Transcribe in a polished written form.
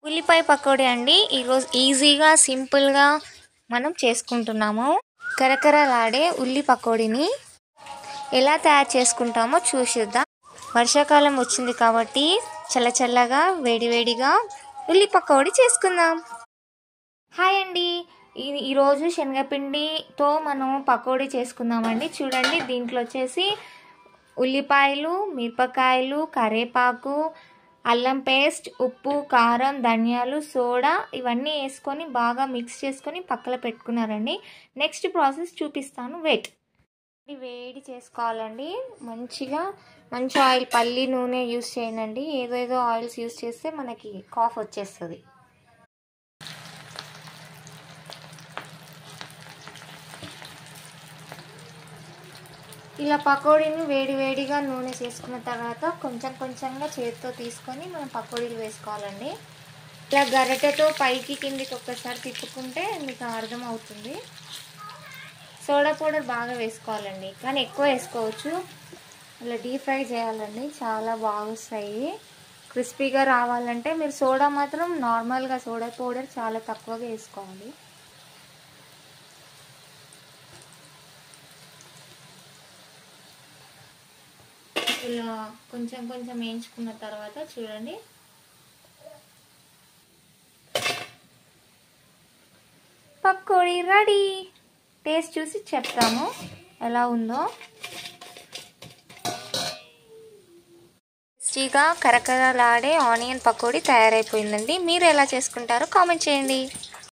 ఉల్లిపాయ పకోడీ అండి. ఈరోజు ఈజీగా సింపుల్గా మనం చేసుకుంటున్నాము. కరకరలాడే ఉల్లి పకోడీని ఎలా తయారు చేసుకుంటామో చూసిద్దాం. వర్షాకాలం వచ్చింది కాబట్టి చల్లచల్లగా వేడివేడిగా ఉల్లి పకోడీ చేసుకుందాం. హాయ్ అండి, ఈరోజు శనగపిండితో మనం పకోడీ చేసుకుందామండి. చూడండి, దీంట్లో వచ్చేసి ఉల్లిపాయలు, మిరపకాయలు, కరివేపాకు, అల్లం పేస్ట్, ఉప్పు, కారం, ధనియాలు, సోడా ఇవన్నీ వేసుకొని బాగా మిక్స్ చేసుకొని పక్కన పెట్టుకున్నారండి. నెక్స్ట్ ప్రాసెస్ చూపిస్తాను, వెయిట్. వేడి చేసుకోవాలండి. మంచి ఆయిల్, పల్లి నూనె యూస్ చేయండి. ఏదేదో ఆయిల్స్ యూస్ చేస్తే మనకి కాఫ్ వచ్చేస్తుంది. ఇలా పకోడీని వేడిగా నూనె చేసుకున్న తర్వాత కొంచెంగా చేతితో తీసుకొని మనం పకోడీలు వేసుకోవాలండి. ఇలా గరిటెతో పైకి కిందికి ఒక్కసారి తిప్పుకుంటే మీకు అర్థమవుతుంది. సోడా పౌడర్ బాగా వేసుకోవాలండి, కానీ ఎక్కువ వేసుకోవచ్చు. ఇలా డీప్ ఫ్రై చేయాలండి, చాలా బాగా వస్తాయి. క్రిస్పీగా రావాలంటే మీరు సోడా మాత్రం నార్మల్గా సోడా పౌడర్ చాలా తక్కువగా వేసుకోవాలి. ఇలా కొంచెం వేయించుకున్న తర్వాత చూడండి, పకోడీ రెడీ. టేస్ట్ చూసి చెప్తాము ఎలా ఉందో. టేస్టీగా కరకరలాడే ఆనియన్ పకోడీ తయారైపోయిందండి. మీరు ఎలా చేసుకుంటారో కామెంట్ చేయండి.